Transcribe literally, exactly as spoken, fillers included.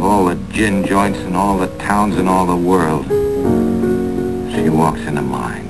all the gin joints in all the towns in all the world. She walks into mine.